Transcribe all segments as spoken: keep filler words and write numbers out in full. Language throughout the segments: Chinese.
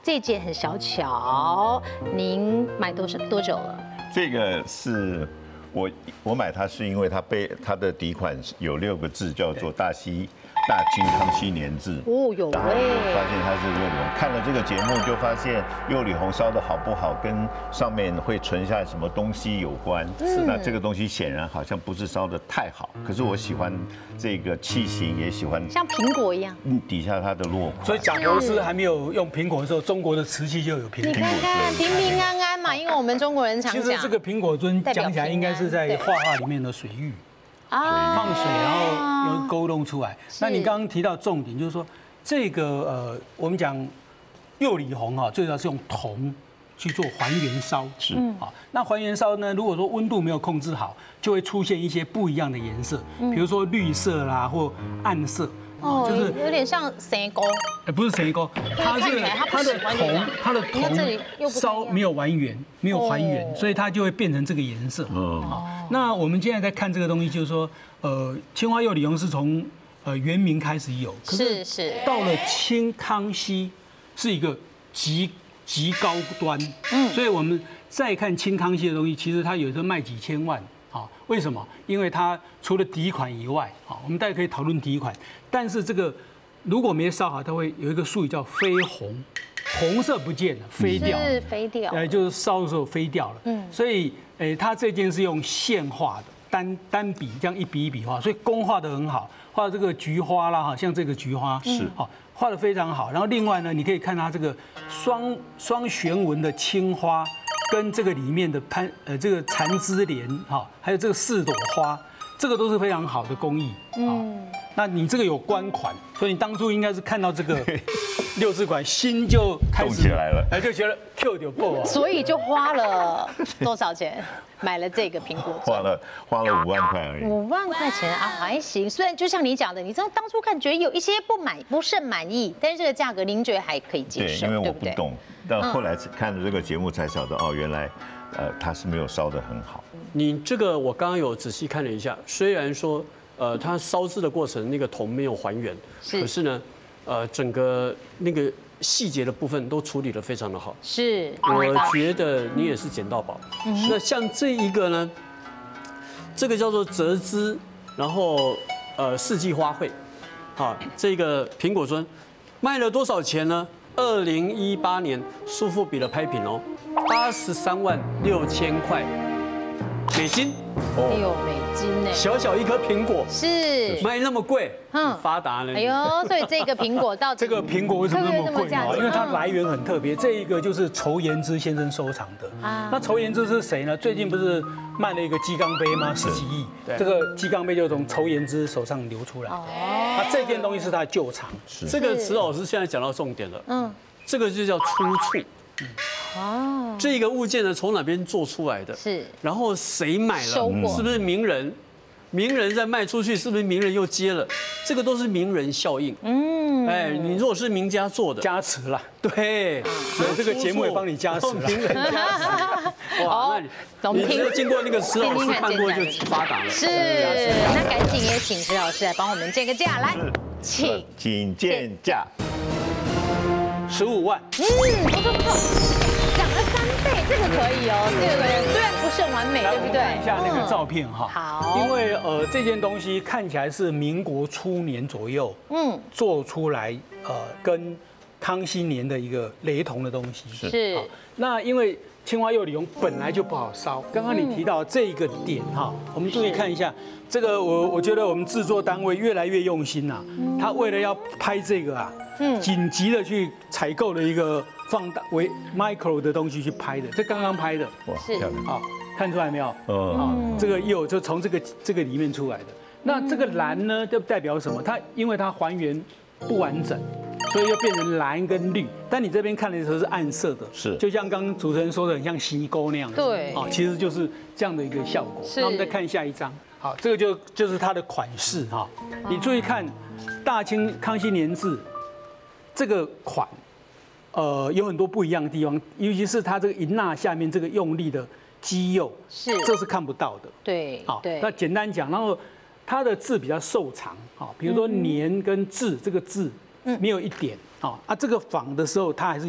这件很小巧，您买多少多久了？ 这个是我我买它是因为它背它的底款有六个字，叫做大溪大清康熙年制。 哦，有然后哎， 发现它是柚里红，看了这个节目就发现柚里红烧的好不好，跟上面会存下什么东西有关。是，那这个东西显然好像不是烧的太好，可是我喜欢这个器型，也喜欢像苹果一样。 嗯底下它的落款。 所以贾博士还没有用苹果的时候，中国的瓷器就有苹你果。 看看，平平安安嘛，因为我们中国人常讲。 其实这个苹果尊讲起来应该是在画画里面的水域。 啊放水，然后有勾弄出来。那你刚刚提到重点，就是说这个呃，我们讲釉里红哈，最主要是用铜去做还原烧。 是啊，那还原烧呢，如果说温度没有控制好，就会出现一些不一样的颜色，比如说绿色啦或暗色。 哦，就是有点像蛇沟。 哎，不是蛇沟，它是它的铜，它的铜烧没有还原，没有还原，所以它就会变成这个颜色。哦。那我们现在在看这个东西，就是说，呃，青花釉里红是从呃元明开始有， 是是， 到了清康熙是一个极极高端。嗯。所以我们再看清康熙的东西，其实它有时候卖几千万。啊，为什么？因为它除了底款以外，啊，我们大家可以讨论底款，但是这个如果没烧好，它会有一个术语叫飞红，红色不见了，飞掉， 是飞掉， 呃，就是烧的时候飞掉了。嗯，所以，诶，它这件是用线画的，单单笔这样一笔一笔画，所以工画得很好，画这个菊花啦，哈，像这个菊花是，好，画得非常好。然后另外呢，你可以看它这个双双旋纹的青花。跟这个里面的攀呃这个缠枝莲哈，还有这个四朵花，这个都是非常好的工艺。嗯，那你这个有官款，所以你当初应该是看到这个六字款，心就开始动起来了， 哎，就觉得 Q 就爆啊， 所以就花了多少钱买了这个苹果花了花了五万块而已。 五万块钱啊，还行。虽然就像你讲的，你知道当初看觉得有一些不满不甚满意，但是这个价格您觉得还可以接受， 对，因为我不对？ 不懂。但后来看了这个节目才晓得，哦，原来，呃，它是没有烧得很好。 你这个我刚刚有仔细看了一下，虽然说，呃，它烧制的过程那个铜没有还原，可是呢，呃，整个那个细节的部分都处理得非常的好。 是， 我觉得你也是捡到宝。那像这一个呢，这个叫做折枝，然后呃四季花卉，啊，这个苹果尊卖了多少钱呢？二零一八年苏富比的拍品哦，八十三万六千块美金， 哎呦，美金呢？ 小小一颗苹果是卖那么贵，嗯，发达了。 哎呦，所以这个苹果到这个苹果为什么那么贵啊？因为它来源很特别，这一个就是仇延之先生收藏的。啊，那仇延之是谁呢？最近不是卖了一个鸡缸杯吗？十几亿，这个鸡缸杯就从仇延之手上流出来。哦，那这件东西是他的旧藏。 这个池老师现在讲到重点了，嗯，这个就叫出处。哦，这个物件呢从哪边做出来的？是，然后谁买了？是不是名人？名人再卖出去，是不是名人又接了？这个都是名人效应。嗯，哎，你如果是名家做的， 加持了。 对， 所以这个节目也帮你加持了。 名人加持。哇，那你你只有经过那个石老师看过就发达了。 是，那赶紧也请石老师来帮我们见个价，来，请请见价。 十五万， 嗯，不错不错，涨了三倍，这个可以哦，这个虽然不甚完美，对不对？ 看一下那个照片哈， 好， 因为呃这件东西看起来是民国初年左右，嗯，做出来呃跟康熙年的一个雷同的东西是， 那因为青花釉里红本来就不好烧，刚刚你提到这个点哈，我们注意看一下，这个我我觉得我们制作单位越来越用心呐，他为了要拍这个啊。嗯，紧急的去采购了一个放大为 micro 的东西去拍的，这刚刚拍的， 哇，漂亮啊，看出来没有？ 嗯， 这个釉就从这个这个里面出来的。那这个蓝呢，就代表什么？它因为它还原不完整，所以又变成蓝跟绿。但你这边看的时候是暗色的， 是， 就像刚刚主持人说的，很像西沟那样子。 对， 啊，其实就是这样的一个效果。那我们再看下一张，好，这个就就是它的款式哈，你注意看，大清康熙年制。这个款，呃，有很多不一样的地方，尤其是它这个银蜡下面这个用力的肌釉，是这是看不到的。 对， 好， 对。 那简单讲，然后它的字比较瘦长，啊，比如说年跟字这个字没有一点，啊啊，这个仿的时候它还是有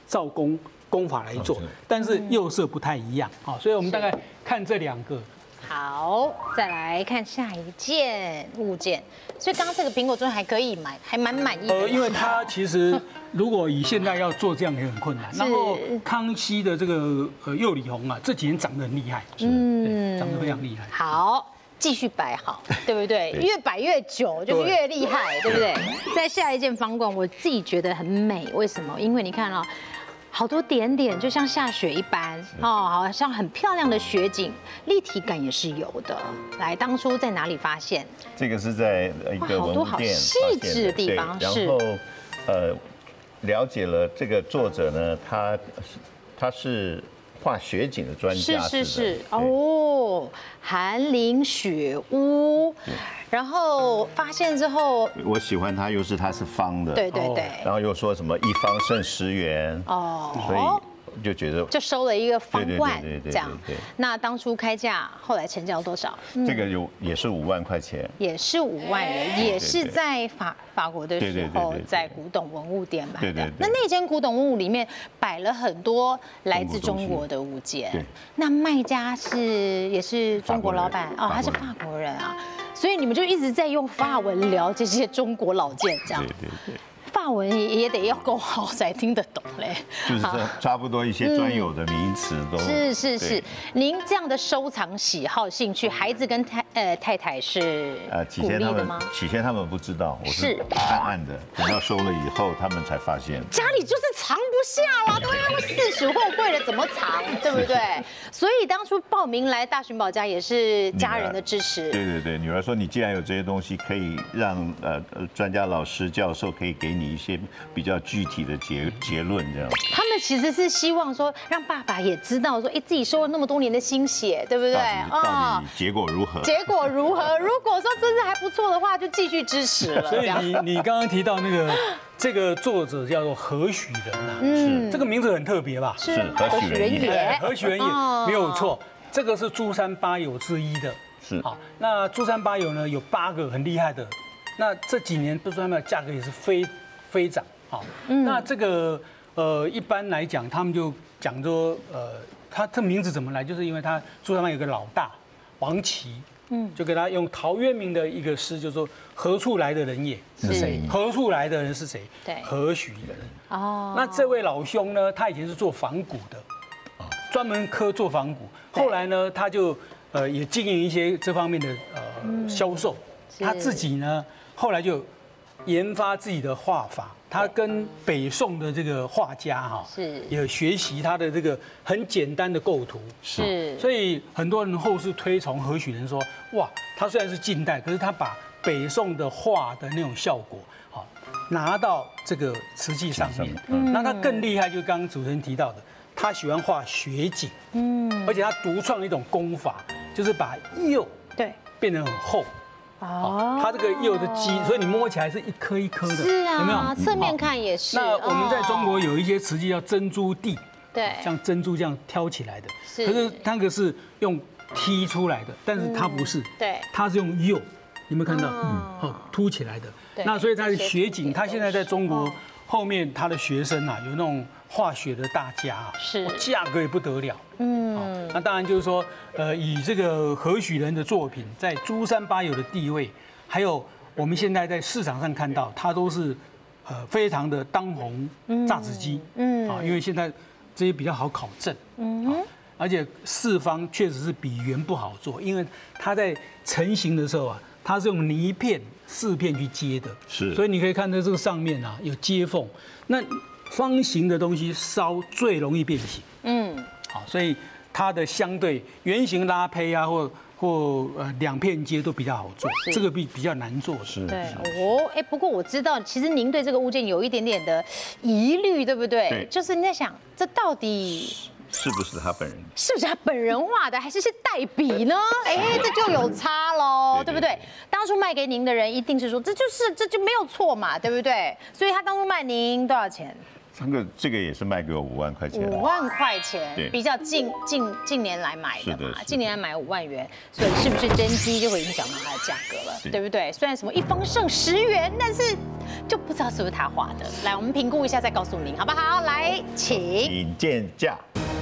照工工法来做，但是釉色不太一样，好，所以我们大概看这两个。 好，再来看下一件物件。所以刚刚这个苹果钟还可以买，还蛮满意的。 呃，因为它其实如果以现在要做这样也很困难。然后康熙的这个呃釉里红啊，这几年长得很厉害，嗯，长得非常厉害。 好。继续摆好，对不对？越摆越久就越厉害，对不对？在下一件方罐，我自己觉得很美，为什么？因为你看哦，好多点点，就像下雪一般哦，好像很漂亮的雪景，立体感也是有的。来，当初在哪里发现？ 这个是在一个文物店细致的地方， 然后呃，了解了这个作者呢，他他是。画雪景的专家是是是哦，寒林雪屋，然后发现之后， 我喜欢它，又是它是方的， 对对对， 然后又说什么一方胜十元哦，所以。就觉得就收了一个方罐，这样。 对。 那当初开价，后来成交多少？ 这个有也是五万块钱， 也是五万元，也是在法法国的时候，在古董文物店买的。那那间古董文物里面摆了很多来自中国的物件。那卖家是也是中国老板哦，他是法国人啊，所以你们就一直在用法文聊这些中国老件，这样。 对对对。 法文也得要够好才听得懂嘞， 就是差不多一些专有的名词都是是是。您这样的收藏喜好兴趣，孩子跟太呃太太是呃鼓励的吗？ 起先他们不知道，我是暗暗的，等到收了以后，他们才发现。 家里就是藏不下啦，都要四十货柜了，怎么藏，对不对？所以当初报名来大寻宝家也是家人的支持。 对对对，女儿说你既然有这些东西，可以让呃专家老师教授可以给你。一些比较具体的结结论，这样。他们其实是希望说，让爸爸也知道说，哎，自己收了那么多年的心血，对不对？ 到底结果如何？ 结果如何？如果说真的还不错的话，就继续支持了。 所以你你刚刚提到那个这个作者叫做何许人呐，嗯，这个名字很特别吧？ 是何许人也？ 何许人也没有错，这个是珠山八友之一的。 是好，那珠山八友呢有八个很厉害的，那这几年珠山八友价格也是飞。飞涨，好，那这个呃，一般来讲，他们就讲说，呃，他这名字怎么来，就是因为他珠山班有个老大王琦，嗯，就给他用陶渊明的一个诗，就说何处来的人也是谁？何处来的人是谁？ 对， 何许人？哦，那这位老兄呢，他以前是做仿古的，专门科做仿古，后来呢，他就呃也经营一些这方面的呃销售，他自己呢后来就。研发自己的画法，他跟北宋的这个画家哈， 是也学习他的这个很简单的构图， 是， 所以很多人后世推崇何许人说，哇，他虽然是近代，可是他把北宋的画的那种效果，好拿到这个瓷器上面，那他更厉害，就刚刚主持人提到的，他喜欢画雪景，嗯，而且他独创一种工法，就是把釉对变得很厚。哦，它这个釉的基，所以你摸起来是一颗一颗的， 是啊， 有没有？ 侧面看也是。 那我们在中国有一些瓷器叫珍珠地， 对， 像珍珠这样挑起来的，是。可是那个是用剔出来的，但是它不是， 对， 它是用釉，有没有看到？哦，凸起来的。那所以它的雪景，它现在在中国后面，他的学生啊，有那种化学的大家啊， 是， 价格也不得了。嗯，那当然就是说，呃，以这个何许人的作品在珠山八友的地位，还有我们现在在市场上看到，它都是呃非常的当红榨汁机，嗯啊，因为现在这些比较好考证，嗯，而且四方确实是比圆不好做，因为它在成型的时候啊，它是用泥片四片去接的， 是， 所以你可以看到这个上面啊有接缝，那方形的东西烧最容易变形，嗯。好，所以它的相对圆形拉胚啊，或或呃两片接都比较好做，这个比比较难做。 是， 对哦，哎，不过我知道，其实您对这个物件有一点点的疑虑，对不对？ 对， 就是你在想，这到底是不是他本人？ 是不是他本人画的，还是是代笔呢？哎，这就有差喽，对不对？当初卖给您的人一定是说，这就是这就没有错嘛，对不对？所以他当初卖您多少钱？ 这个这个也是卖给我五万块钱。 五万块钱， 对， 比较近近近年来买的嘛，近年来买五万元，所以是不是真机就会影响到它的价格了，对不对？虽然什么一丰盛十元，但是就不知道是不是他画的。来，我们评估一下再告诉您，好不好？来，请。 请见价。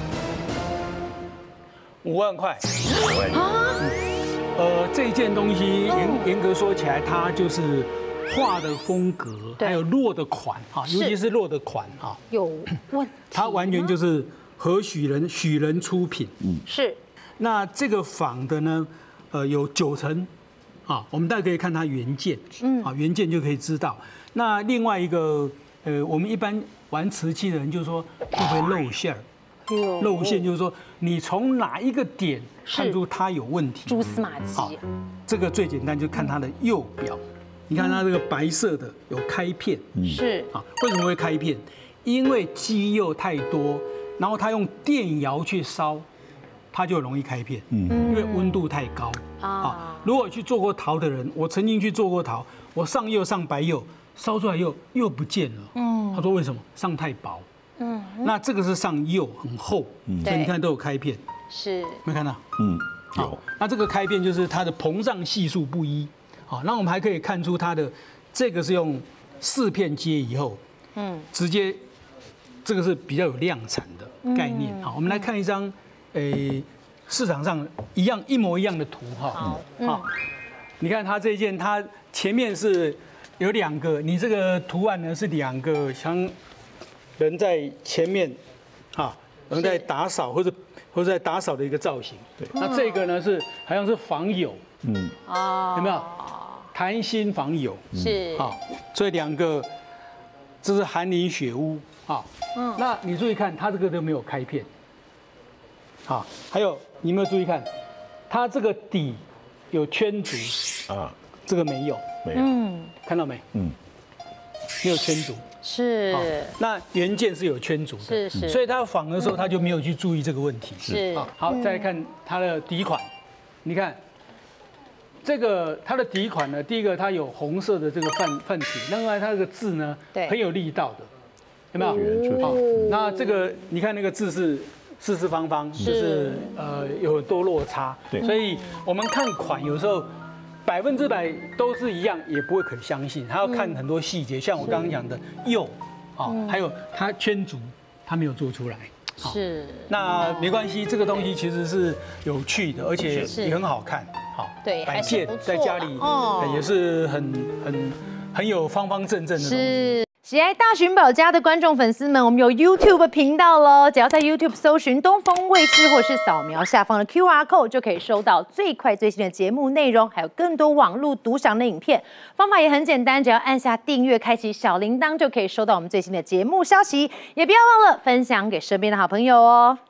五万块。 五万元。 呃，这件东西严严格说起来，它就是画的风格，还有落的款啊，尤其是落的款啊， 有问题。 它完全就是何许人许人出品。 嗯，是。 那这个仿的呢，呃，有九成啊，我们大家可以看它原件，嗯，啊，原件就可以知道。那另外一个，呃，我们一般玩瓷器的人就说会不会露馅儿？露馅就是说你从哪一个点看出它有问题？ 蛛丝马迹。 这个最简单，就看它的釉表。你看它这个白色的有开片， 是啊，为什么会开片？因为基釉太多，然后它用电窑去烧，它就容易开片。嗯，因为温度太高啊。如果去做过陶的人，我曾经去做过陶，我上釉上白釉，烧出来釉釉不见了。嗯，他说为什么？上太薄。嗯，那这个是上釉很厚，所以你看都有开片， 是没看到？ 嗯，有。 那这个开片就是它的膨胀系数不一，好，那我们还可以看出它的这个是用四片接以后，嗯，直接这个是比较有量产的概念。好，我们来看一张，诶，市场上一样一模一样的图哈，好，你看它这件，它前面是有两个，你这个图案呢是两个像。人在前面，啊，人在打扫或者或者在打扫的一个造型。对，那这个呢是好像是仿釉，嗯，哦，有没有？弹心仿釉是， 啊，所以两个，这是寒林雪屋啊。嗯，那你注意看，它这个都没有开片，好，还有你有没有注意看，它这个底有圈足啊，这个没有， 没有，嗯， 看到没？嗯，没有圈足。 是， 那原件是有圈足的， 是是， 所以他仿的时候他就没有去注意这个问题。 是， 好，再来看它的底款，你看这个它的底款呢，第一个它有红色的这个泛泛体，另外它这个字呢，很有力道的，有没有？好，那这个你看那个字是四四方方，就是呃有很多落差，对，所以我们看款有时候。百分之百都是一样，也不会可相信，还要看很多细节，像我刚刚讲的釉，啊，还有它圈足，它没有做出来。 是， 那没关系，这个东西其实是有趣的，而且也很好看。好， 对， 摆件在家里也是很很很有方方正正的东西。 喜爱大寻宝家的观众粉丝们，我们有 YouTube 频道喽，只要在 YouTube 搜寻东风卫视，或是扫描下方的 Q R code， 就可以收到最快最新的节目内容，还有更多网络独享的影片。方法也很简单，只要按下订阅，开启小铃铛，就可以收到我们最新的节目消息。也不要忘了分享给身边的好朋友哦。